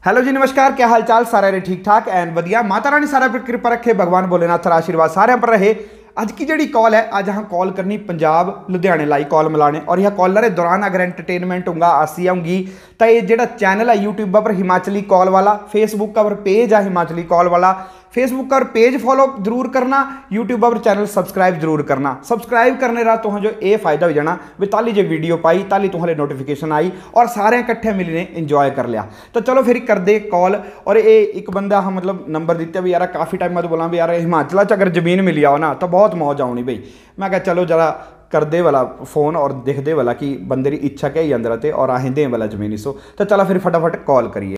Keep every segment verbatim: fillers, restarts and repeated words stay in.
Hello जी, नमस्कार। क्या हाल चाल? सारे ठीक ठाक एंड वधिया। माता रानी सारा पर कृपा रखे, भगवान भोलेनाथ रा आशीर्वाद सारे पर रहे। अज की जी कॉल है, अज अं कॉल करनी पंजाब लुधियाने लाई कॉल मिलाने, और यह कॉलर के दौरान अगर एंटरटेनमेंट होगा आसी आऊँगी तो ये जो चैनल है यूट्यूब पर हिमाचली कॉल वाला, फेसबुक पर पेज है हिमाचली कॉल वाला, फेसबुक पर पेज फॉलो जरूर करना, यूट्यूब पर चैनल सबसक्राइब जरूर करना। सबसक्राइब करने का तुम जो ये फायदा हो जाना भी ताली जो वीडियो पाई ताली तुम्हारे नोटिफिकेशन आई और सारे इकट्ठे मिलने इंजॉय कर लिया। तो चलो फिर कर दे कॉल। और ये एक बंदा हम मतलब नंबर दिता भी यार काफ़ी टाइम बाद बोला भी यार हिमाचल च अगर जमीन मिली आओ ना तो बहुत मौज आनी बई। मैं क्या चलो जरा कर दे वाला फोन और दिख दे वाला कि बंदे की इच्छा क्या ही अंदर आते और आहें दे वाला जमीन सो। तो चलो फिर फटाफट कॉल करिए।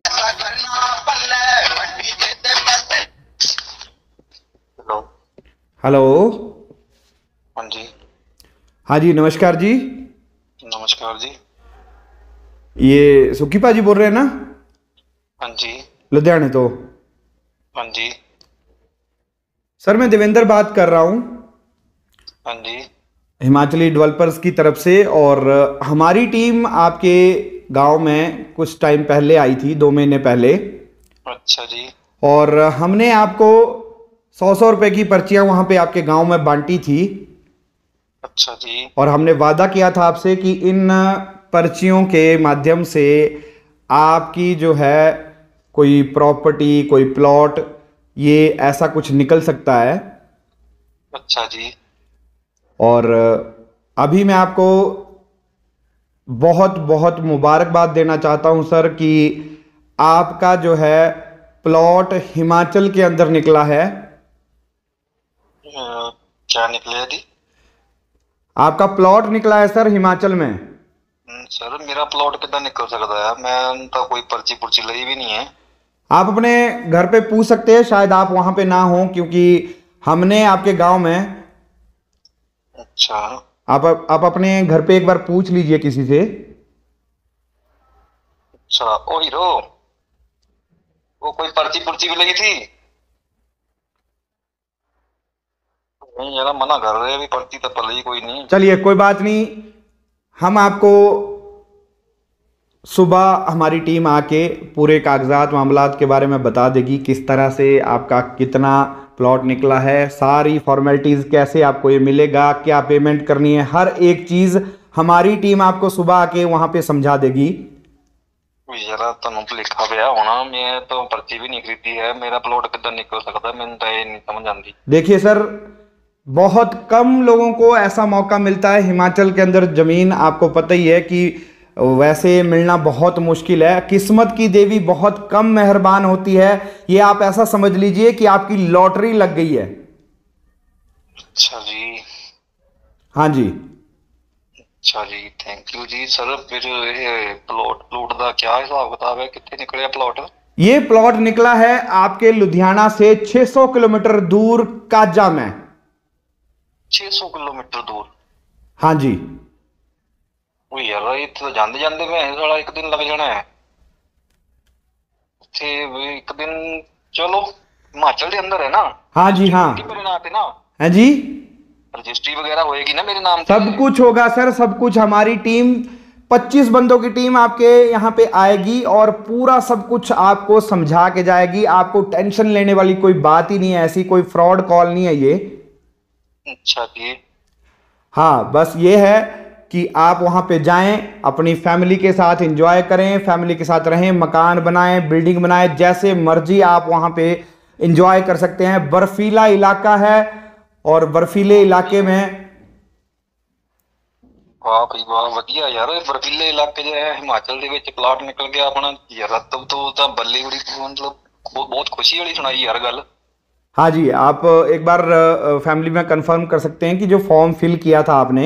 हेलो। हाँ जी। हाँ जी, नमस्कार जी। नमस्कार जी। ये सुखी भाजी बोल रहे हैं ना? हाँ जी। लुधियाने तो। हाँ जी। सर मैं देवेंद्र बात कर रहा हूँ। हाँ जी। हिमाचली डेवलपर्स की तरफ से, और हमारी टीम आपके गांव में कुछ टाइम पहले आई थी, दो महीने पहले। अच्छा जी। और हमने आपको सौ सौ रुपए की पर्चियां वहां पे आपके गांव में बांटी थी। अच्छा जी। और हमने वादा किया था आपसे कि इन पर्चियों के माध्यम से आपकी जो है कोई प्रॉपर्टी, कोई प्लॉट, ये ऐसा कुछ निकल सकता है। अच्छा जी। और अभी मैं आपको बहुत बहुत मुबारकबाद देना चाहता हूं सर कि आपका जो है प्लॉट हिमाचल के अंदर निकला है। अ, क्या निकले जी? आपका प्लॉट निकला है सर हिमाचल में। हम्म, सर मेरा प्लॉट कितना निकल सकता है? मैं तो कोई पर्ची पुर्ची ली भी नहीं है। आप अपने घर पे पूछ सकते हैं, शायद आप वहां पे ना हो, क्योंकि हमने आपके गांव में। अच्छा। आप आप अपने घर पे एक बार पूछ लीजिए किसी से। अच्छा, ओ हीरो, वो कोई पर्ची पुर्ची भी लगी थी? नहीं यार, मना कर रहे हैं अभी, पर्ची तो पल ही कोई नहीं। चलिए कोई बात नहीं, हम आपको सुबह हमारी टीम आके पूरे कागजात मामलात के बारे में बता देगी, किस तरह से आपका कितना प्लॉट निकला है, सारी फॉर्मेलिटीज़ कैसे आपको ये मिलेगा, क्या पेमेंट करनी है, हर एक चीज़ हमारी टीम आपको सुबह आके वहाँ पे समझा देगी। यार तुम तो लिखा गया होना, मैं तो पर्ची भी नहीं खरीदी है, मेरा प्लॉट कितना निकल सकता है? मैंने तो ये नहीं समझ आती। देखिए सर, बहुत कम लोगों को ऐसा मौका मिलता है हिमाचल के अंदर। ज़मीन आपको पता ही है कि वैसे मिलना बहुत मुश्किल है। किस्मत की देवी बहुत कम मेहरबान होती है। ये आप ऐसा समझ लीजिए कि आपकी लॉटरी लग गई है। अच्छा जी। हाँ जी। अच्छा जी, थैंक यू जी। सर फिर ये प्लॉट प्लॉट का क्या हिसाब किताब है? कितने निकले प्लॉट? ये प्लॉट निकला है आपके लुधियाना से छह सौ किलोमीटर दूर काजा में। छह सौ किलोमीटर दूर? हाँ जी। वो यार ये तो जाते जाते मैं साला एक दिन लग जाना है थे एक दिन। चलो, हिमाचल के अंदर है ना? हाँ जी। हाँ। मेरे नाम पे ना है जी। रजिस्ट्री वगैरह होएगी ना मेरे नाम पे? सब कुछ होगा सर, सब कुछ। हमारी टीम पच्चीस बंदों की टीम आपके यहाँ पे आएगी और पूरा सब कुछ आपको समझा के जाएगी। आपको टेंशन लेने वाली कोई बात ही नहीं है, ऐसी कोई फ्रॉड कॉल नहीं है ये। अच्छा जी। हाँ, बस ये है कि आप वहाँ पे जाएं, अपनी फैमिली के साथ एंजॉय करें, फैमिली के साथ रहें, मकान बनाएं, बिल्डिंग बनाएं, जैसे मर्जी आप वहाँ पे एंजॉय कर सकते हैं। बर्फीला इलाका है और बर्फीले इलाके में। वाह भाई वाह, ਵਧੀਆ ਯਾਰ। ਬਰਫੀਲੇ ਇਲਾਕੇ ਜੇ ਹੈ ਹਿਮਾਚਲ ਦੇ ਵਿੱਚ ਪਲਾਟ ਨਿਕਲ ਗਿਆ ਆਪਣਾ ਯਾਰ, ਤਬ ਤੋਂ ਤਾਂ ਬੱਲੇ ਬੜੀ मतलब बहुत खुशी वाली सुनाई यार गल। हाँ जी, आप एक बार फैमिली में कंफर्म कर सकते हैं कि जो फॉर्म फिल किया था आपने।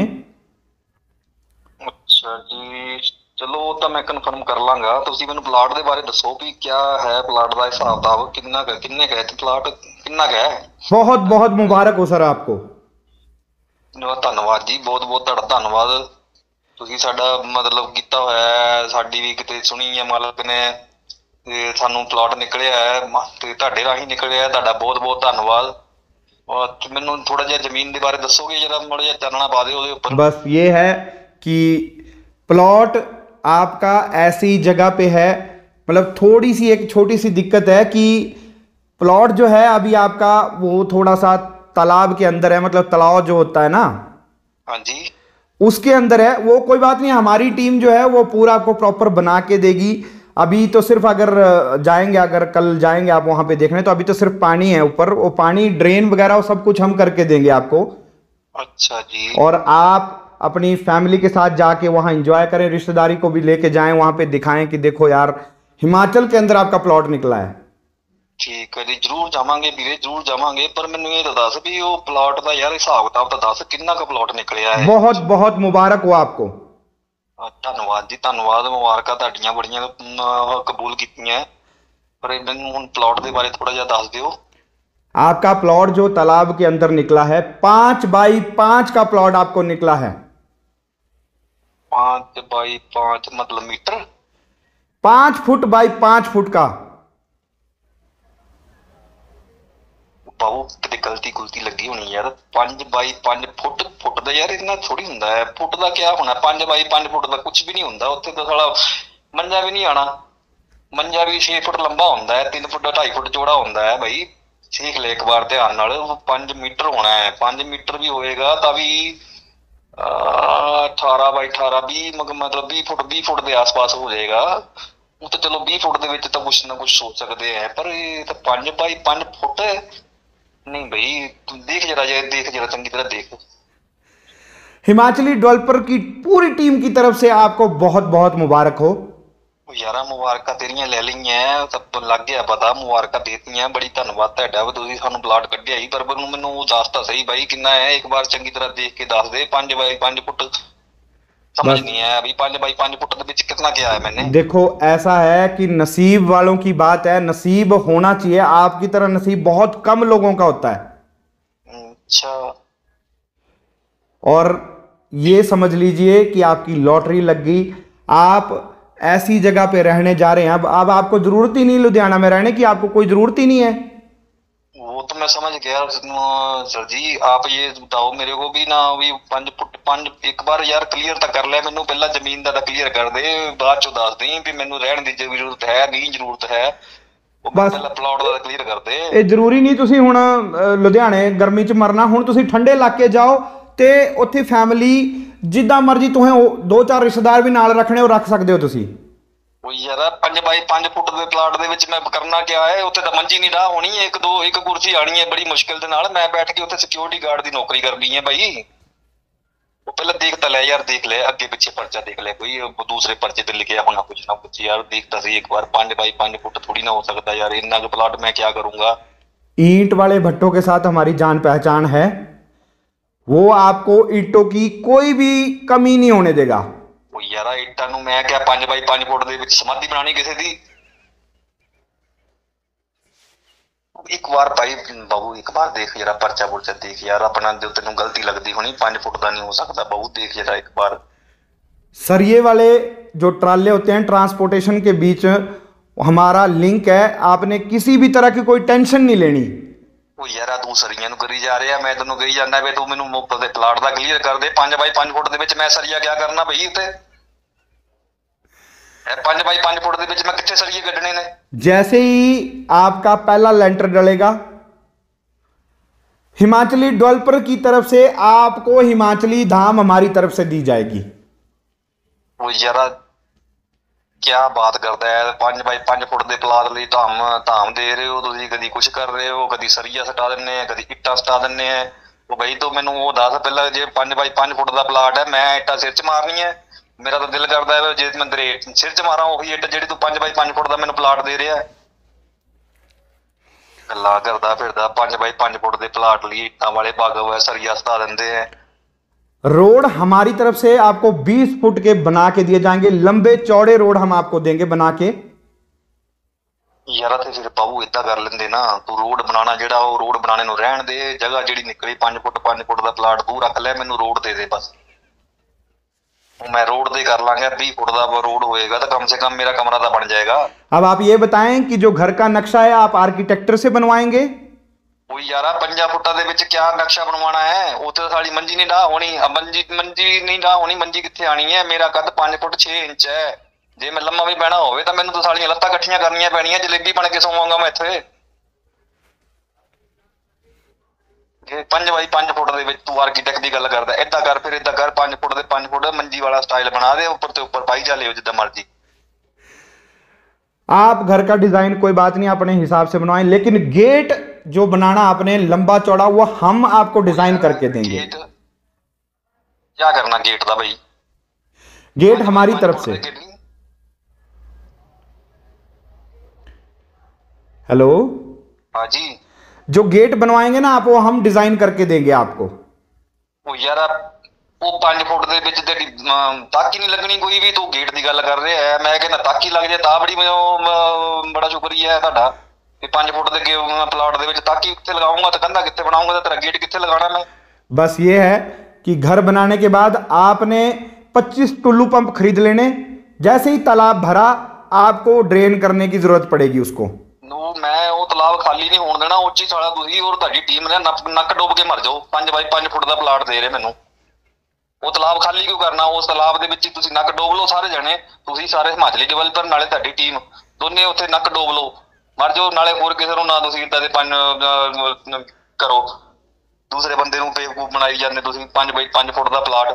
अच्छा जी, चलो वो तो मैं कंफर्म कर लांगा। ਤੁਸੀਂ ਮੈਨੂੰ ਪਲਾਟ ਦੇ ਬਾਰੇ ਦੱਸੋ ਕਿ क्या है प्लाट ਦਾ ਹਿਸਾਬ ਕਿਤਾਬ, ਕਿੰਨਾ ਕਿੰਨੇ ਕਹੇ ਤੇ प्लाट ਕਿੰਨਾ ਕਹੇ? बहुत बहुत मुबारक हो सर आपको। ਧੰਨਵਾਦ ਜੀ, ਬਹੁਤ ਬਹੁਤ ਤੁਹਾਡਾ ਧੰਨਵਾਦ। ਤੁਸੀਂ ਸਾਡਾ ਮਤਲਬ ਕੀਤਾ ਹੋਇਆ ਹੈ, ਸਾਡੀ ਵੀ ਕਿਤੇ ਸੁਣੀ ਹੈ ਮਾਲਕ ਨੇ ਤੇ ਸਾਨੂੰ ਪਲਾਟ ਨਿਕਲਿਆ ਹੈ ਤੇ ਤੁਹਾਡੇ ਰਾਹੀਂ ਨਿਕਲਿਆ ਹੈ। ਤੁਹਾਡਾ ਬਹੁਤ ਬਹੁਤ ਧੰਨਵਾਦ। और ਮੈਨੂੰ थोड़ा ਜਿਹਾ ਜ਼ਮੀਨ ਦੇ ਬਾਰੇ ਦੱਸੋਗੇ जरा, थोड़ा ਜਿਹਾ ਚਾਨਣਾ ਪਾ ਦਿਓ ਉਹਦੇ ਉੱਪਰ। बस ये है कि प्लॉट आपका ऐसी जगह पे है मतलब थोड़ी सी एक छोटी सी दिक्कत है कि प्लॉट जो है अभी आपका वो थोड़ा सा तालाब के अंदर है, मतलब तालाब जो होता है ना हाँ जी। उसके अंदर है। वो कोई बात नहीं, हमारी टीम जो है वो पूरा आपको प्रॉपर बना के देगी। अभी तो सिर्फ अगर जाएंगे, अगर कल जाएंगे आप वहां पे देखने, तो अभी तो सिर्फ पानी है ऊपर, वो पानी ड्रेन वगैरह वो सब कुछ हम करके देंगे आपको। अच्छा जी। और आप अपनी फैमिली के साथ जाके वहां एंजॉय करें, रिश्तेदारी को भी लेके जाएं, वहां पे दिखाएं कि देखो यार हिमाचल के अंदर आपका प्लॉट निकला है। ਠੀਕ ਹੈ ਜੀ, ਜ਼ਰੂਰ ਜਾਵਾਂਗੇ ਵੀਰੇ, ਜ਼ਰੂਰ ਜਾਵਾਂਗੇ। ਪਰ ਮੈਨੂੰ ਇਹ ਤਾਂ ਦੱਸ ਵੀ ਉਹ ਪਲਾਟ ਦਾ ਯਾਰ ਹਿਸਾਬ ਕਿਤਾਬ ਤਾਂ ਦੱਸ, ਕਿੰਨਾ ਕੁ ਪਲਾਟ ਨਿਕਲਿਆ ਹੈ? बहुत बहुत मुबारक हो आपको। ਅਹ ਧੰਨਵਾਦ ਜੀ, ਧੰਨਵਾਦ। ਮੁਬਾਰਕਾਂ ਤੁਹਾਡੀਆਂ ਬੜੀਆਂ ਅਹ ਕਬੂਲ ਕੀਤੀਆਂ। ਪਰ ਇਹ ਮੈਨੂੰ ਹੁਣ ਪਲਾਟ ਦੇ ਬਾਰੇ ਥੋੜਾ ਜਿਹਾ ਦੱਸ ਦਿਓ। आपका प्लॉट जो तालाब के अंदर निकला है, पांच बाई पांच का प्लॉट आपको निकला है। पाँच बाई पाँच मतलब मीटर? पांच फुट बाई पांच फुट का। ਬਾਬੂ ਕਿਤੇ ਗਲਤੀ ਗੁਲਤੀ ਲੱਗੀ ਹੋਣੀ ਯਾਰ। ਪੰਜ ਬਾਈ ਪੰਜ ਫੁੱਟ, ਫੁੱਟ ਦਾ ਯਾਰ ਇੰਨਾ ਥੋੜੀ ਹੁੰਦਾ ਹੈ। ਫੁੱਟ ਦਾ ਕਿਆ ਹੋਣਾ? ਪੰਜ ਬਾਈ ਪੰਜ ਫੁੱਟ ਦਾ ਕੁਝ ਵੀ ਨਹੀਂ ਹੁੰਦਾ। ਉੱਥੇ ਤਾਂ ਸਾਲਾ ਮੰਜਾ ਵੀ ਨਹੀਂ ਆਣਾ। ਮੰਜਾ ਵੀ ਛੇ ਫੁੱਟ ਲੰਬਾ ਹੁੰਦਾ ਹੈ, ਤਿੰਨ ਫੁੱਟ ਢਾਈ ਫੁੱਟ ਚੌੜਾ ਹੁੰਦਾ ਹੈ ਬਾਈ। ਦੇਖ ਲੈ ਇੱਕ ਵਾਰ ਧਿਆਨ ਨਾਲ, ਉਹ ਪੰਜ ਮੀਟਰ ਹੋਣਾ ਹੈ। ਪੰਜ ਮੀਟਰ ਵੀ ਹੋਏਗਾ ਤਾਂ ਵੀ ਅਠਾਰਾਂ ਬਾਈ ਅਠਾਰਾਂ ਵੀਹ ਮਤਲਬ ਵੀਹ ਫੁੱਟ ਵੀਹ ਫੁੱਟ ਦੇ ਆਸ-ਪਾਸ ਹੋ ਜਾਏਗਾ। ਉਹ ਤਾਂ ਚਲੋ ਵੀਹ ਫੁੱਟ ਦੇ ਵਿੱਚ ਤਾਂ ਕੁਛ ਨਾ ਕੁਛ ਸੋਚ ਸਕਦੇ ਹੈ, ਪਰ ਇਹ ਤਾਂ ਪੰਜ ਬਾਈ ਪੰਜ ਫੁੱਟ ਹੈ। नहीं भाई, देख जरा, देख जरा चंगी तरह देख। हिमाचली डेवलपर की पूरी टीम की तरफ से आपको बहुत बहुत मुबारक हो। यारा मुबारक तेरियां ले लईयां, सब तो लग गया पता। मुबारक देतियां, बड़ी धन्नवाद तुहाडा वी तुसीं सानूं प्लाट कढिया ही। पर मैनूं मैनूं दस तां सही भाई किन्ना है, एक बार चंगी तरह देख के दस दे। पांच बाई पांच फुट समझ नहीं आया अभी। पांच बाई पांच फुट के विच कितना क्या है मैंने? देखो ऐसा है कि नसीब वालों की बात है, नसीब होना चाहिए। आपकी तरह नसीब बहुत कम लोगों का होता है। अच्छा। और ये समझ लीजिए कि आपकी लॉटरी लग गई। आप ऐसी जगह पे रहने जा रहे हैं, अब अब आपको जरूरत ही नहीं लुधियाना में रहने की, आपको कोई जरूरत ही नहीं है। वो तो मैं समझ गया सर जी। आप ये बताओ मेरे को भी ना, भी पांच फुट पांच एक बार यार क्लियर तो कर ले मैनू, पहला जमीन दा क्लियर कर दे, बाद चो दस दी भी मैनू रहने दी जरूरत है नहीं जरूरत है। बस पहला प्लॉट दा क्लियर कर दे। ਇਹ ਜ਼ਰੂਰੀ ਨਹੀਂ ਤੁਸੀਂ ਹੁਣ ਅ, ਲੁਧਿਆਣੇ ਗਰਮੀ 'ਚ ਮਰਨਾ। ਹੁਣ ਤੁਸੀਂ ਠੰਡੇ ਇਲਾਕੇ ਜਾਓ ਤੇ ਉੱਥੇ ਫੈਮਿਲੀ ਜਿੱਦਾਂ ਮਰਜ਼ੀ ਤੁਸੀਂ ਉਹ ਦੋ ਚਾਰ ਰਿਸ਼ਤੇਦਾਰ ਵੀ ਨਾਲ ਰੱਖਣੇ ਉਹ ਰੱਖ ਸਕਦੇ ਹੋ ਤੁਸੀਂ। ਉਹ ਯਾਰ ਪੰਜ ਬਾਈ ਪੰਜ ਫੁੱਟ ਦੇ ਪਲਾਟ ਦੇ ਵਿੱਚ ਮੈਂ ਕਰਨਾ ਕਿਆ ਹੈ? ਉੱਥੇ ਤਾਂ ਮੰਜੀ ਨਹੀਂ ਡਾਹ ਹੋਣੀ, ਇੱਕ ਦੋ ਇੱਕ ਕੁਰਸੀ ਆਣੀ ਹੈ ਬੜੀ ਮੁਸ਼ਕਿਲ ਦੇ ਨਾਲ। ਮੈਂ ਬੈਠ ਕੇ ਉੱਥੇ ਸਿਕਿਉਰਿਟੀ ਗਾਰਡ ਦੀ ਨੌਕਰੀ ਕਰਨੀ ਹੈ ਭਾਈ। ਉਹ ਪਹਿਲਾਂ ਦੇਖ ਤਾਂ ਲੈ ਯਾਰ, ਦੇਖ ਲੈ ਅੱਗੇ ਪਿੱਛੇ ਪਰਚਾ ਦੇਖ ਲੈ, ਕੋਈ ਦੂਸਰੇ ਪਰਚੇ ਤੇ ਲਿਖਿਆ ਹੋਣਾ ਕੁਝ ਨਾ ਕੁਝ ਯਾਰ। ਦੇਖਤਾ ਸੀ ਇੱਕ ਵਾਰ, ਪੰਜ ਬਾਈ ਪੰਜ ਫੁੱਟ थोड़ी ना हो सकता यार, इतना का प्लॉट मैं क्या करूंगा? ईंट वाले भट्टों के साथ हमारी जान पहचान है, वो आपको ईंटों की कोई भी कमी नहीं होने देगा। ਉਹ ਯਾਰਾ ਇੱਟਾਂ ਨੂੰ ਮੈਂ ਕਿਹਾ ਪੰਜ ਬਾਈ ਪੰਜ ਫੁੱਟ ਦੇ ਵਿੱਚ ਸਮਾਧੀ ਬਣਾਣੀ ਕਿਸੇ ਦੀ? ਇੱਕ ਵਾਰ ਭਾਈ ਬਾਬੂ, ਇੱਕ ਵਾਰ ਦੇਖ ਜਰਾ ਪਰਚਾ ਪੁਰਚਾ ਦੇਖ ਯਾਰ ਆਪਣਾ, ਜੋ ਤੈਨੂੰ ਗਲਤੀ ਲੱਗਦੀ ਹੋਣੀ। ਪੰਜ ਫੁੱਟ ਦਾ ਨਹੀਂ ਹੋ ਸਕਦਾ ਬਾਬੂ, ਦੇਖ ਜਰਾ ਇੱਕ ਬਾਰ। सरिये वाले जो ट्राले होते हैं ट्रांसपोर्टेशन के बीच हमारा लिंक है, आपने किसी भी तरह की कोई टेंशन नहीं लेनी। ਉਹ ਯਾਰਾ ਤੂੰ ਸਰੀਆਂ ਨੂੰ ਕਰੀ ਜਾ ਰਿਹਾ, ਮੈਂ ਤੈਨੂੰ ਕਹੀ ਜਾਂਦਾ ਵੀ ਤੂੰ ਮੈਨੂੰ ਮੁਫਤ ਦੇ ਪਲਾਟ ਦਾ ਕਲੀਅਰ ਕਰ ਦੇ। ਪੰਜ ਬਾਈ ਪੰਜ ਫੁੱਟ ਦੇ ਵਿੱਚ ਮੈਂ ਸਰੀਆ ਕਿਆ ਕਰਨਾ ਬਈ ਉੱਤੇ? ਪੰਜ ਬਾਈ ਪੰਜ ਫੁੱਟ ਦੇ ਵਿੱਚ ਮੈਂ ਕਿੱਥੇ ਸਰੀਏ ਕੱਢਣੇ ਨੇ? जैसे ही आपका पहला लेंटर डलेगा, हिमाचली डेवलपर की तरफ से आपको हिमाचली धाम हमारी तरफ से दी जाएगी। ਉਹ ਯਾਰਾ ਕਿਆ ਬਾਤ ਕਰਦਾ ਹੈ? ਪੰਜ ਬਾਈ ਪੰਜ ਫੁੱਟ ਦੇ ਪਲਾਟ ਲਈ ਧਾਮ ਧਾਮ ਦੇ ਰਹੇ ਹੋ ਤੁਸੀਂ, ਕਦੀ ਕੁਛ ਕਰ ਰਹੇ ਹੋ, ਕਦੀ ਸਰੀਆ ਸਟਾ ਦਿੰਨੇ ਆ, ਕਦੀ ਇੱਟਾਂ ਸਟਾ ਦਿੰਨੇ ਆ। ਉਹ ਬਈ ਤੂੰ ਮੈਨੂੰ ਉਹ ਦੱਸ ਪਹਿਲਾਂ, ਜੇ ਪੰਜ ਬਾਈ ਪੰਜ ਫੁੱਟ ਦਾ ਪਲਾਟ ਹੈ, ਮੈਂ ਇੱਟਾਂ ਸਿਰ 'ਚ ਮਾਰਨੀ ਹੈ? ਮੇਰਾ ਤਾਂ ਦਿਲ ਕਰਦਾ ਹੈ ਜੇ ਮੈਂ ਤੇਰੇ ਸਿਰ 'ਚ ਮਾਰਾਂ ਉਹੀ ਇੱਟ ਜਿਹੜੀ ਤੂੰ ਪੰਜ ਬਾਈ ਪੰਜ ਫੁੱਟ ਦਾ ਮੈਨੂੰ ਪਲਾਟ ਦੇ ਰਿਹਾ। ਗੱਲਾਂ ਕਰਦਾ ਫਿਰਦਾ, ਪੰਜ ਬਾਈ ਪੰਜ ਫੁੱਟ ਦੇ ਪਲਾਟ ਲਈ ਇੱਟਾਂ ਵਾਲੇ ਭਾਗ ਹੋਇਆ ਸਰੀਆ ਸਟਾ ਦਿੰਦੇ ਆ। रोड हमारी तरफ से आपको बीस फुट के बना के दिए जाएंगे, लंबे चौड़े रोड हम आपको देंगे बना के। ਯਾਰਾ ਤੇ ਫਿਰ ਬਾਬੂ ਏਦਾਂ ਕਰ ਲੈਂਦੇ ਨਾ, ਤੂੰ ਰੋਡ ਬਣਾਣਾ ਜਿਹੜਾ ਉਹ ਰੋਡ ਬਣਾਣੇ ਨੂੰ ਰਹਿਣ ਦੇ। ਜਗ੍ਹਾ ਜਿਹੜੀ ਨਿਕਲੀ ਪੰਜ ਫੁੱਟ ਪੰਜ ਫੁੱਟ ਦਾ ਪਲਾਟ ਤੂੰ ਰੱਖ ਲੈ, ਮੈਨੂੰ ਰੋਡ ਦੇ ਦੇ ਬਸ। ਉਹ ਮੈਂ ਰੋਡ ਦੇ ਕਰ ਲਾਂਗਾ, ਵੀਹ ਫੁੱਟ ਦਾ ਰੋਡ ਹੋਏਗਾ ਤਾਂ ਕਮ ਸੇ ਕਮ ਮੇਰਾ कमरा ਤਾਂ बन जाएगा। अब आप ये बताएं कि जो घर का नक्शा है आप आर्किटेक्टर से बनवाएंगे? ਉਹ ਯਾਰਾ ਪੰਜਾਂ ਫੁੱਟਾਂ ਦੇ ਵਿੱਚ ਕਿਆ ਨਕਸ਼ਾ ਬਣਵਾਉਣਾ ਹੈ? ਉੱਥੇ ਤਾਂ ਸਾਡੀ ਮੰਜੀ ਨਹੀਂ ਢਾਹ ਹੋਣੀ। ਮੰਜੀ ਮੰਜੀ ਨਹੀਂ ਢਾਹ ਹੋਣੀ, ਮੰਜੀ ਕਿੱਥੇ ਆਣੀ ਹੈ? ਮੇਰਾ ਕੱਦ ਪੰਜ ਫੁੱਟ ਛੇ ਇੰਚ ਹੈ। ਜੇ ਮੈਂ ਲੰਮਾ ਵੀ ਪੈਣਾ ਹੋਵੇ ਤਾਂ ਮੈਨੂੰ ਤਾਂ ਸਾਲੀਆਂ ਲੱਤਾਂ ਇਕੱਠੀਆਂ ਕਰਨੀਆਂ ਪੈਣੀਆਂ, ਜਲੇਬੀ ਬਣ ਕੇ ਸੌਵਾਂਗਾ ਮੈਂ ਇੱਥੇ। ਜੇ ਪੰਜ ਬਾਈ ਪੰਜ ਫੁੱਟ ਦੇ ਵਿੱਚ ਤੂੰ ਆਰਕੀਟੈਕਟ ਦੀ ਗੱਲ ਕਰਦਾ, ਏਦਾਂ ਕਰ ਫਿਰ ਏਦਾਂ ਕਰ, ਪੰਜ ਫੁੱਟ ਦੇ ਪੰਜ ਫੁੱਟ ਮੰਜੀ ਵਾਲਾ ਸਟਾਈਲ ਬਣਾ ਦੇ, ਉੱਪਰ ਤੇ ਉੱਪਰ ਪਾਈ ਚੱਲੇ ਜਿੱਦਾਂ ਮਰਜੀ। आप घर का डिजाइन कोई बात नहीं अपने हिसाब से बनवाएं, लेकिन गेट जो बनाना आपने लंबा चौड़ा वो हम आपको डिजाइन करके देंगे। गेट क्या करना गेट का भाई? गेट हमारी तरफ से। हेलो, हाँ जी। जो गेट बनवाएंगे ना आप, वो हम डिजाइन करके देंगे आपको। ਉਹ ਯਾਰ ਉਹ ਪੰਜ ਫੁੱਟ ਦੇ ਵਿੱਚ ਤੇਰੀ ਅਮ, ਤੱਕ ਹੀ ਨਹੀਂ ਲੱਗਣੀ ਕੋਈ ਵੀ, ਤੂੰ ਗੇਟ ਦੀ ਗੱਲ ਕਰ ਰਿਹਾ ਹੈ। ਮੈਂ ਕਹਿੰਦਾ ਤੱਕ ਹੀ ਲੱਗ ਜਾਏ ਤਾਂ ਬੜੀ ਮੈਂ ਉਹ, ਮ, ਬੜਾ ਸ਼ੁਕਰੀਆ ਹੈ ਤੁਹਾਡਾ ਕਿ ਪੰਜ ਫੁੱਟ ਦੇ ਪਲਾਟ ਦੇ ਵਿੱਚ ਤੱਕ ਹੀ ਕਿੱਥੇ ਲਗਾਉਂਗਾ ਤੇ ਕੰਧਾ ਕਿੱਥੇ ਬਣਾਉਂਗਾ ਤੇ ਤੇਰਾ ਗੇਟ ਕਿੱਥੇ ਲਗਾਉਣਾ मैं? बस ये है कि घर बनाने के बाद आपने पच्चीस टुल्लू पंप खरीद लेने, जैसे ही तालाब भरा आपको ड्रेन करने की जरूरत पड़ेगी उसको। ਨੂੰ ਮੈਂ ਉਹ ਤਲਾਬ ਖਾਲੀ ਨਹੀਂ ਹੋਣ ਦੇਣਾ, ਉੱਚੀ ਸਾਲਾ ਤੁਸੀਂ ਔਰ ਤੁਹਾਡੀ ਟੀਮ ਨੇ ਨੱਕ ਨੱਕ ਡੋਬ ਕੇ ਮਰ ਜਾਓ। ਪੰਜ ਬਾਈ ਪੰਜ ਫੁੱਟ ਦਾ ਪਲਾਟ ਦੇ ਰਹੇ ਮੈਨੂੰ, ਉਹ ਤਲਾਬ ਖਾਲੀ ਕਿਉਂ ਕਰਨਾ? ਉਸ ਤਲਾਬ ਦੇ ਵਿੱਚ ਹੀ ਤੁਸੀਂ ਨੱਕ ਡੋਬ ਲਓ ਸਾਰੇ ਜਣੇ, ਤੁਸੀਂ ਸਾਰੇ ਹਿਮਾਚਲੀ ਡਿਵੈਲਪਰ ਨਾਲੇ ਤੁਹਾਡੀ ਟੀਮ ਦੋਨੇ ਉੱਥੇ ਨੱਕ ਡੋਬ ਲਓ, ਮਰ ਜਾਓ। ਨਾਲੇ ਹੋਰ ਕਿਸੇ ਨੂੰ ਨਾ ਤੁਸੀਂ ਇੱਦਾਂ ਦੇ ਪੰਜ ਅਹ, ਕਰੋ, ਦੂਸਰੇ ਬੰਦੇ ਨੂੰ ਬੇਵਕੂਫ ਬਣਾਈ ਜਾਂਦੇ ਤੁਸੀਂ। ਪੰਜ ਬਾਈ ਪੰਜ ਫੁੱਟ ਦਾ ਪਲਾਟ।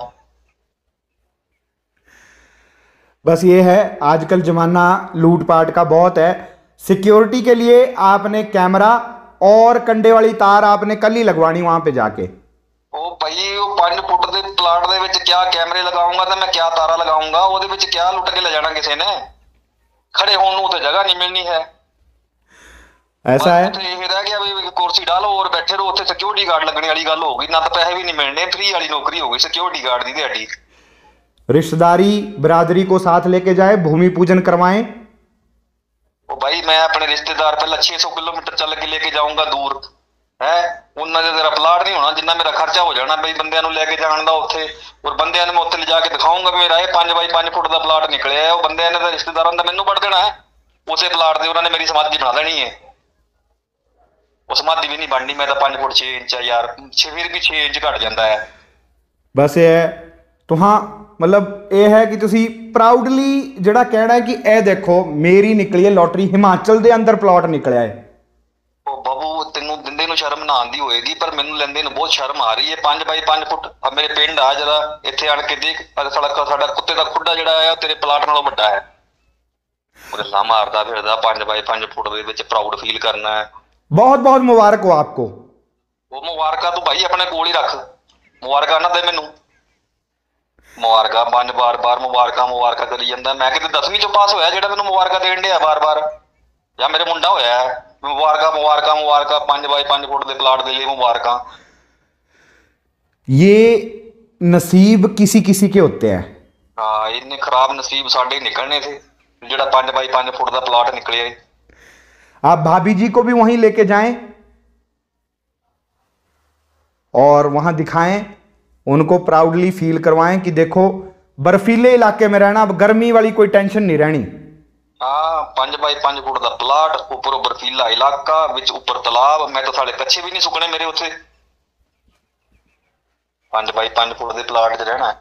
बस ये है आजकल जमाना लूटपाट का बहुत है। सिक्योरिटी के लिए आपने कैमरा और कंडे वाली तार आपने कल ही लगवानी वहां पे जाके। ਉਹ ਭਾਈ ਉਹ ਪੰਜ ਫੁੱਟ ਦੇ ਪਲਾਟ ਦੇ ਵਿੱਚ ਕਿਆ ਕੈਮਰੇ ਲਗਾਉਂਗਾ ਤੇ ਮੈਂ ਕਿਆ ਤਾਰਾ ਲਗਾਉਂਗਾ? ਉਹਦੇ ਵਿੱਚ ਕਿਆ ਲੁੱਟ ਕੇ ਲੈ ਜਾਣਾ ਕਿਸੇ ਨੇ? ਖੜੇ ਹੋਣ ਨੂੰ ਤੇ ਜਗ੍ਹਾ ਨਹੀਂ ਮਿਲਣੀ ਹੈ। ऐसा है, ਉੱਥੇ ਇਹ ਰਹਿ ਗਿਆ ਵੀ ਕੁਰਸੀ ਡਾਲੋ ਔਰ ਬੈਠੇ ਰਹੋ ਉੱਥੇ। ਸਿਕਿਉਰਿਟੀ ਗਾਰਡ ਲੱਗਣੇ ਵਾਲੀ ਗੱਲ ਹੋ ਗਈ, ਨਾ ਤਾਂ ਪੈਸੇ ਵੀ ਨਹੀਂ ਮਿਲਣੇ, ਫ੍ਰੀ ਵਾਲੀ ਨੌਕਰੀ ਹੋ ਗਈ ਸਿਕਿਉਰਿਟੀ ਗਾਰਡ ਦੀ ਦਿਹਾੜੀ। रिश्तेदारी बिरादरी को साथ लेके जाए, भूमि पूजन करवाएं। ਉਹ ਭਾਈ ਮੈਂ ਆਪਣੇ ਰਿਸ਼ਤੇਦਾਰ ਪਹਿਲਾਂ ਛੇ ਸੌ ਕਿਲੋਮੀਟਰ ਚੱਲ ਕੇ ਲੈ ਕੇ ਜਾਊਂਗਾ ਦੂਰ ਹੈ, ਉਹਨਾਂ ਦੇ ਤੇਰਾ ਪਲਾਟ ਨਹੀਂ ਹੋਣਾ ਜਿੰਨਾ ਮੇਰਾ ਖਰਚਾ ਹੋ ਜਾਣਾ ਬਈ ਬੰਦਿਆਂ ਨੂੰ ਲੈ ਕੇ ਜਾਣ ਦਾ ਉੱਥੇ। ਔਰ ਬੰਦਿਆਂ ਨੂੰ ਮੈਂ ਉੱਥੇ ਲਿਜਾ ਕੇ ਦਿਖਾਊਂਗਾ ਵੀ ਮੇਰਾ ਇਹ ਪੰਜ ਬਾਈ ਪੰਜ ਫੁੱਟ ਦਾ ਪਲਾਟ ਨਿਕਲਿਆ ਹੈ। ਉਹ ਬੰਦਿਆਂ ਨੇ ਤਾਂ ਰਿਸ਼ਤੇਦਾਰਾਂ ਦਾ ਮੈਨੂੰ ਵੜ ਦੇਣਾ ਹੈ, ਉਸੇ ਪਲਾਟ ਦੇ ਉਹਨਾਂ ਨੇ ਮੇਰੀ ਸਮਾਧੀ ਬਣਾ ਦੇਣੀ ਹੈ। ਉਹ ਸਮਾਧੀ ਵੀ ਨਹੀਂ ਬਣਨੀ, ਮੈਂ ਤਾਂ ਪੰਜ ਫੁੱਟ ਛੇ ਇੰਚ ਆ ਯਾਰ, ਛੇ ਫਿਰ ਵੀ ਛੇ ਇੰਚ ਘਟ ਜਾਂਦਾ ਹੈ। बस ये है तुहां मतलब ये है कि तुसी प्राउडली ਜਿਹੜਾ ਕਹਿਣਾ ਹੈ ਕਿ ਇਹ ਦੇਖੋ ਮੇਰੀ ਨਿਕਲੀ ਹੈ ਲੋਟਰੀ, ਹਿਮਾਚਲ ਦੇ ਅੰਦਰ ਪਲਾਟ ਨਿਕਲਿਆ ਹੈ। ਉਹ ਬਾਬੂ ਤੈਨੂੰ ਦਿੰਦੇ ਨੂੰ ਸ਼ਰਮ ਨਾ ਆਉਂਦੀ ਹੋਏਗੀ, ਪਰ ਮੈਨੂੰ ਲੈਂਦੇ ਨੂੰ ਬਹੁਤ ਸ਼ਰਮ ਆ ਰਹੀ ਹੈ। ਪੰਜ ਬਾਈ ਪੰਜ ਫੁੱਟ ਆ ਮੇਰੇ ਪਿੰਡ ਆ ਜਰਾ, ਇੱਥੇ ਆਣ ਕੇ ਦੇਖ, ਸਾਡਾ ਸਾਡਾ ਕੁੱਤੇ ਦਾ ਖੁੱਡਾ ਜਿਹੜਾ ਹੈ ਉਹ ਤੇਰੇ ਪਲਾਟ ਨਾਲੋਂ ਵੱਡਾ ਹੈ। ਉਹ ਲਾ ਮਾਰਦਾ ਫਿਰਦਾ ਪੰਜ ਬਾਈ ਪੰਜ ਫੁੱਟ ਦੇ ਵਿੱਚ, ਪ੍ਰਾਊਡ ਫੀਲ ਕਰਨਾ ਹੈ। बहुत बहुत मुबारक हो आपको। ਉਹ ਮੁਬਾਰਕਾਂ ਤੂੰ ਭਾਈ ਆਪਣੇ ਕੋਲ ਹੀ ਰੱਖ, ਮੁਬਾਰਕਾਂ ਨਾ ਦੇ ਮੈਨੂੰ। ਮੁਬਾਰਕਾਂ ਪੰਜ ਬਾਰ ਬਾਰ ਮੁਬਾਰਕਾਂ ਮੁਬਾਰਕਾਂ ਕਰੀ ਜਾਂਦਾ। ਮੈਂ ਕਿਤੇ ਦਸਵੀਂ ਚੋਂ ਪਾਸ ਹੋਇਆ ਜਿਹੜਾ ਮੈਨੂੰ ਮੁਬਾਰਕਾਂ ਦੇਣ ਡਿਆ ਬਾਰ ਬਾਰ, ਜਾਂ ਮੇਰੇ ਮੁੰਡਾ ਹੋਇਆ ਮੁਬਾਰਕਾਂ ਮੁਬਾਰਕਾਂ ਮੁਬਾਰਕਾਂ ਪੰਜ ਬਾਈ ਪੰਜ ਫੁੱਟ ਦੇ ਪਲਾਟ ਦੇ ਲਈ ਮੁਬਾਰਕਾਂ। ये नसीब किसी किसी के होते हैं। ਹਾਂ ਇੰਨੇ ਖਰਾਬ ਨਸੀਬ ਸਾਡੇ ਨਿਕਲਣੇ थे ਜਿਹੜਾ ਪੰਜ ਬਾਈ ਪੰਜ ਫੁੱਟ ਦਾ ਪਲਾਟ ਨਿਕਲਿਆ। आप भाभी जी को भी वहीं लेके जाएं और वहां दिखाएं, उनको प्राउडली फील करवाएं कि देखो बर्फीले इलाके में रहना, अब गर्मी वाली कोई टेंशन नहीं रहनी। हाँ पंज बाई पंज फुट का प्लाट, ऊपर बर्फीला इलाका, विच ऊपर तालाब। मैं तो साले कच्छे भी नहीं सुकने मेरे उत्थे। पंज बाई पंज फुट के प्लाट च रहना है।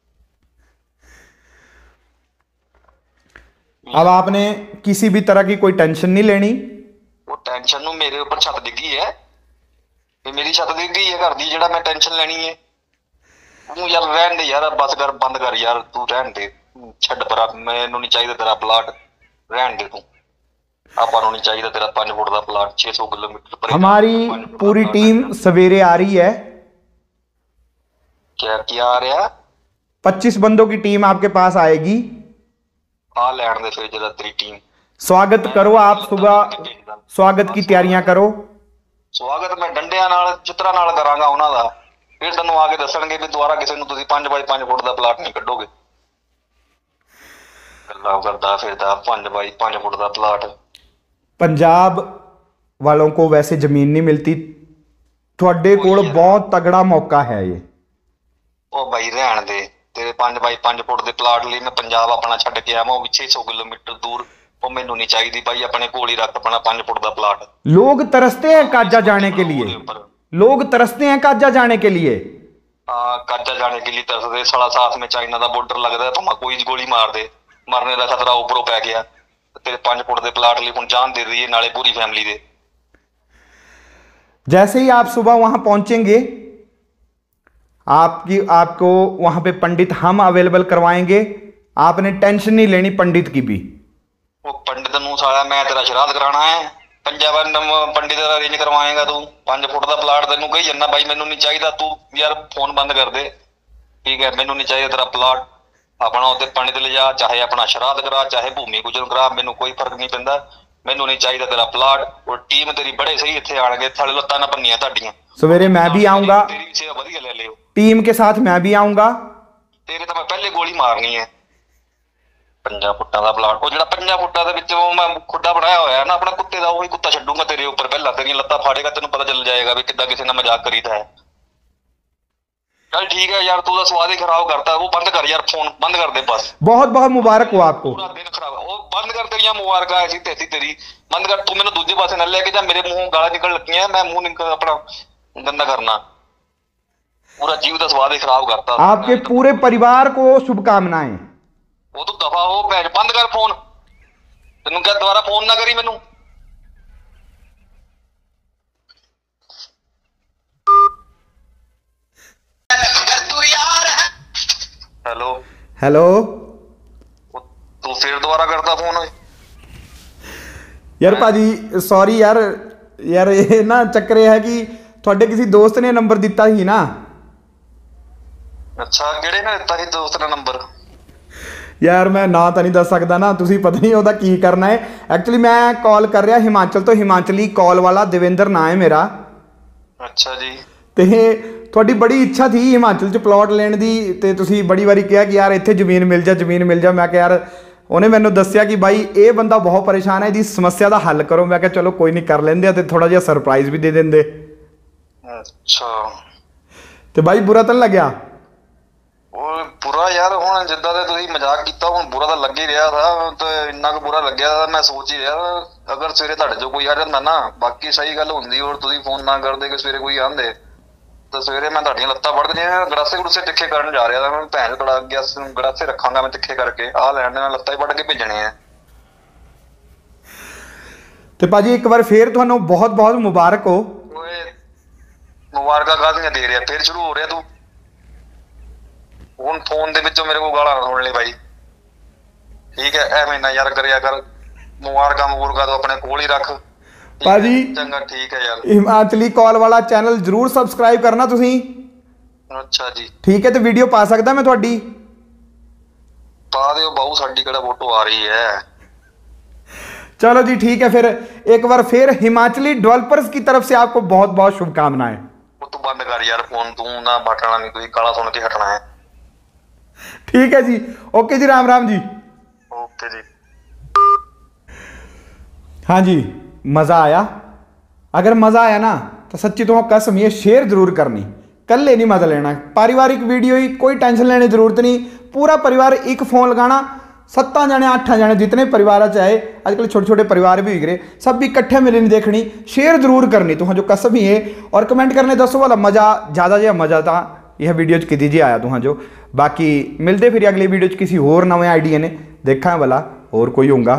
अब आपने किसी भी तरह की कोई टेंशन नहीं लेनी। वो टेंशन नूं मेरे ऊपर छत डिगी है, ये मेरी छत डिग गई है घर दी, जेड़ा मैं टेंशन लेनी है। तू यार रहन दे यार, बस कर बंद कर यार, तू रहन दे, छड्ड परा। मैनू नहीं चाहिए तेरा प्लाट, रहन दे तू। आपां नूं नहीं चाहिए तेरा पंज फुट दा प्लाट छे सौ किलोमीटर पर। हमारी पूरी टीम सवेरे आ रही है। क्या क्या आ रहा? पच्चीस बंदों की टीम आपके पास आएगी। आ लैंड दे फिर जरा तेरी टीम स्वागत करो, आप सुबह स्वागत की तैयारियां करो। स्वागत मैं डंडियां नाल चित्रा नाल करांगा उन्हां दा, फिर तैनूं आके दसणगे भी दुबारा किसी नूं तुसीं पंज बाई पंज फुट दा प्लाट नहीं कड्डोगे। गल्लां करदा फिरदा पंज बाई पंज फुट दा प्लाट। पंजाब वालों को वैसे जमीन नहीं मिलती, थोड़े कोल बहुत तगड़ा मौका है ये। ओ भाई रहन दे, तेरे पंज बाई पंज फुट दे प्लाट लई मैं पंजाब अपना छड्ड के आवां, वो भी छे सौ किलोमीटर दूर। ਉਹ ਮੈਨੂੰ ਨਹੀਂ ਚਾਹੀਦੀ ਭਾਈ, ਆਪਣੇ ਕੋਲ ਹੀ ਰੱਖ ਆਪਣਾ ਪੰਜ ਫੁੱਟ ਦਾ प्लाट। लोग तरसते हैं काजा जाने के लिए, लोग तरसते हैं काजा जाने के लिए। हाँ काजा जाने के लिए तरसते, साला साथ में चाइना का बॉर्डर लगता है, भावें कोई गोली मार दे, ਮਰਨੇ ਦਾ ਖਤਰਾ ਉੱਪਰੋਂ ਪੈ ਗਿਆ। ਤੇਰੇ ਪੰਜ ਫੁੱਟ ਦੇ ਪਲਾਟ ਲਈ ਹੁਣ ਜਾਨ ਦੇ ਦਈਏ ਨਾਲੇ ਪੂਰੀ फैमिली ਦੇ। जैसे ही आप सुबह वहां पहुंचेंगे आपकी आपको वहां पे पंडित हम अवेलेबल करवाएंगे। आपने टेंशन नहीं लेनी पंडित की भी। वो पंडित नूं साला मैं तेरा श्राद्ध कराना है, पंजाब पंडित का अरेंज करवाएगा तू। पांच फुट का प्लाट तेनों कही जाना भाई मैनू नहीं चाहिए, तू यार फोन बंद कर दे ठीक है। मैनू नहीं चाहिए तेरा प्लाट, अपना उत्ते पंडित ले जा, चाहे अपना श्राद्ध करा चाहे भूमि पूजन करा, मैनू कोई फर्क नहीं पैंदा। मैनू नहीं चाहिए तेरा प्लाट। और टीम तेरी बड़े सही इत्थे आणगे, थाले लत्तां ना भन्नियां तुहाडीआं। सवेरे मैं भी आऊंगा, तेरी भी सेवा वधिया ले लियो। टीम के साथ मैं भी आऊंगा। तेरे तो मैं पहले गोली मारनी है। ਪੰਜਾਂ ਫੁੱਟਾਂ ਦਾ ਪਲਾਟ, ਉਹ ਜਿਹੜਾ ਪੰਜਾਂ ਫੁੱਟਾਂ ਦੇ ਵਿੱਚ ਉਹ ਮੈਂ ਖੁੱਡਾ ਬਣਾਇਆ ਹੋਇਆ ਨਾ ਆਪਣਾ ਕੁੱਤੇ ਦਾ, ਉਹੀ ਕੁੱਤਾ ਛੱਡੂਗਾ ਤੇਰੇ ਉੱਪਰ। ਪਹਿਲਾਂ ਤੇਰੀਆਂ ਲੱਤਾਂ ਫਾੜੇਗਾ, ਤੈਨੂੰ ਪਤਾ ਚੱਲ ਜਾਏਗਾ ਵੀ ਕਿੱਦਾਂ ਕਿਸੇ ਨਾਲ ਮਜ਼ਾਕ ਕਰੀਦਾ ਹੈ। चल ठीक है यार, तू तो स्वाद ही खराब करता है। वो बंद कर यार, फोन बंद कर दे बस। बहुत बहुत मुबारक हो आपको। पूरा दिन खराब। वो बंद कर, तेरियां मुबारक ऐसी तैसी तेरी बंद कर। तू मैंने दूसरे पासे न लेके जा, मेरे मुंह गाला निकल लगी है, मैं मुंह निकल अपना गंदा करना। पूरा जीव का स्वाद ही खराब करता। आपके पूरे परिवार को शुभकामनाएं। वो तू दफा हो, बंद कर फोन। तेनू क्या दोबारा फोन ना करी मैनू। हेलो हेलो, तू फिर दोबारा करता फोन। यार भाजी सॉरी यार, यार ये ना चक्कर है कि थोड़े किसी दोस्त ने नंबर दिता ही ना। अच्छा किहड़े ने दिता ही दोस्त ने नंबर? यार मैं ना तो नहीं दस सकता ना, तुसी पता नहीं ਉਹਦਾ ਕੀ करना है। एक्चुअली मैं कॉल कर रहा हिमाचल तो, हिमाचली कॉल वाला देवेंद्र ना है मेरा। अच्छा जी। ਤੇ ਤੁਹਾਡੀ ਬੜੀ ਇੱਛਾ ਸੀ ਹਿਮਾਚਲ 'ਚ ਪਲਾਟ ਲੈਣ ਦੀ, ਤੇ ਤੁਸੀਂ ਬੜੀ ਵਾਰੀ ਕਿਹਾ ਕਿ ਯਾਰ ਇੱਥੇ ਜ਼ਮੀਨ ਮਿਲ ਜਾ ਜ਼ਮੀਨ ਮਿਲ ਜਾ। ਮੈਂ ਕਿਹਾ ਯਾਰ, ਉਹਨੇ ਮੈਨੂੰ ਦੱਸਿਆ ਕਿ ਬਾਈ ਇਹ ਬੰਦਾ ਬਹੁਤ ਪਰੇਸ਼ਾਨ ਹੈ, ਇਹਦੀ ਸਮੱਸਿਆ ਦਾ ਹੱਲ ਕਰੋ। ਮੈਂ ਕਿਹਾ ਚਲੋ ਕੋਈ ਨਹੀਂ ਕਰ ਲੈਂਦੇ ਆ, ਤੇ ਥੋੜਾ ਜਿਹਾ ਸਰਪ੍ਰਾਈਜ਼ ਵੀ ਦੇ ਦਿੰਦੇ। ਅੱਛਾ ਤੇ ਬਾਈ ਬੁਰਾ ਤਾਂ ਲੱਗਿਆ? ਉਹ ਬੁਰਾ ਯਾਰ, ਹੁਣ ਜਿੱਦਾਂ ਦੇ ਤੁਸੀਂ ਮਜ਼ਾਕ ਕੀਤਾ ਹੁਣ ਬੁਰਾ ਤਾਂ ਲੱਗ ਹੀ ਰਿਹਾ ਥਾ। ਤੇ ਇੰਨਾ ਕੁ ਬੁਰਾ ਲੱਗਿਆ ਮੈਂ ਸੋਚ ਹੀ ਰਿਹਾ, ਅਗਰ ਸਵੇਰੇ ਤੁਹਾਡੇ ਚੋਂ ਕੋਈ ਆ ਜਾਂਦਾ ਨਾ, ਬਾਕੀ ਸਹੀ ਗੱਲ ਹੁੰਦੀ। ਔਰ ਤੁਸੀਂ ਫੋਨ ਨਾ ਕਰਦੇ ਕਿ ਸਵੇਰੇ ਕੋਈ ਆਂਦੇ, ਤਾਂ ਸਵੇਰੇ ਮੈਂ ਤੁਹਾਡੀਆਂ ਲੱਤਾਂ ਵੜ ਦੇਣੀਆਂ। ਗੜਾਸੇ ਗੜੂਸੇ ਤਿੱਖੇ ਕਰਨ ਜਾ ਰਿਹਾ ਤਾਂ ਮੈਂ ਭੈਣ ਥੋੜਾ ਗਿਆ ਗੜਾਸੇ ਰੱਖਾਂਗਾ ਮੈਂ ਤਿੱਖੇ ਕਰਕੇ, ਆਹ ਲੈਣ ਦੇ ਨਾਲ ਲੱਤਾਂ ਹੀ ਵੱਢ ਕੇ ਭੇਜਣੇ ਆ। ਤੇ ਭਾਜੀ ਇੱਕ ਵਾਰ ਫੇਰ ਤੁਹਾਨੂੰ ਬਹੁਤ ਬਹੁਤ ਮੁਬਾਰਕ ਹੋ। ਓਏ ਮੁਬਾਰਕਾਂ ਕਾਹਦੀਆਂ ਦੇ ਰਿਹਾ, ਫੇਰ ਸ਼ੁਰੂ ਹੋ ਰਿਹਾ ਤੂੰ। ਹੁਣ ਫੋਨ ਦੇ ਵਿੱਚੋਂ ਮੇਰੇ ਕੋਲ ਗਾਲਾਂ ਸੁਣ ਲਈ ਬਾਈ, ਠੀਕ ਹੈ? ਐਵੇਂ ਨਾ ਯਾਰ ਕਰਿਆ ਕਰ। ਮੁਬਾਰਕਾਂ ਮੁਬਾਰਕਾਂ ਤੋਂ ਆਪਣੇ ਕੋਲ ਹੀ ਰੱਖ ਭਾਜੀ। ਚੰਗਾ ਠੀਕ ਹੈ ਯਾਰ। ਹਿਮਾਚਲੀ ਕਾਲ ਵਾਲਾ ਚੈਨਲ ਜਰੂਰ ਸਬਸਕ੍ਰਾਈਬ ਕਰਨਾ ਤੁਸੀਂ। ਅੱਛਾ ਜੀ ਠੀਕ ਹੈ, ਤੇ ਵੀਡੀਓ ਪਾ ਸਕਦਾ ਮੈਂ ਤੁਹਾਡੀ? ਪਾ ਦਿਓ ਬਾਊ, ਸਾਡੀ ਕਿਹੜਾ ਫੋਟੋ ਆ ਰਹੀ ਹੈ। चलो जी ठीक है, फिर एक बार फिर हिमाचली डेवलपर्स की तरफ से आपको बहुत बहुत शुभकामनाएं। तू बंद कर यार फोन, तू ना बटना नहीं, तू काला सुन के हटना है। ठीक है जी, ओके जी, राम राम जी। ओके जी। हाँ जी, मज़ा आया? अगर मज़ा आया ना तो सच्ची तो कसम ये शेयर जरूर करनी, कल्ले नहीं मज़ा लेना। पारिवारिक वीडियो ही, कोई टेंशन लेने की जरूरत नहीं। पूरा परिवार एक फोन लगाना, सत्ता जाने अठा जाने जितने परिवार चाहे, आजकल छोटे छोटे परिवार भी गए, सब भी इकट्ठे मिले नहीं देखनी। शेयर जरूर करनी तुहां जो कसम ही है। और कमेंट करने दसो वाला मज़ा ज़्यादा जो मज़ा था यह वीडियो च किती जी आया तुहां जो। बाकी मिलते फिर अगली वीडियो च किसी होर नवे आइडिया ने, देखा भला होर कोई होगा।